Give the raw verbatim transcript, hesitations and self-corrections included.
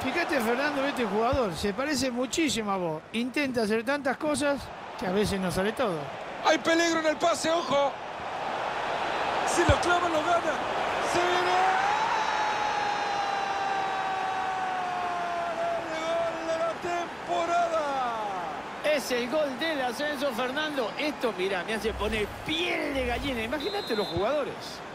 Fíjate, Fernando, este jugador se parece muchísimo a vos. Intenta hacer tantas cosas que a veces no sale todo. Hay peligro en el pase, ojo. Si lo clava, lo gana. ¡Se viene! ¡El gol de la temporada! Es el gol del ascenso, Fernando. Esto, mira, me hace poner piel de gallina. Imagínate los jugadores.